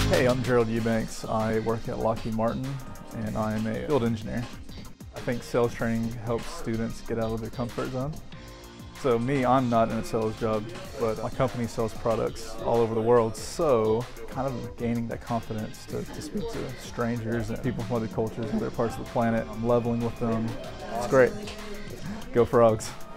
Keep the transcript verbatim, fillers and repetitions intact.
Hey, I'm Gerald Ewbanks. I work at Lockheed Martin and I'm a field engineer. I think sales training helps students get out of their comfort zone. So me, I'm not in a sales job, but my company sells products all over the world, so kind of gaining that confidence to, to speak to strangers and people from other cultures, other parts of the planet. I'm leveling with them. It's great. Go Frogs.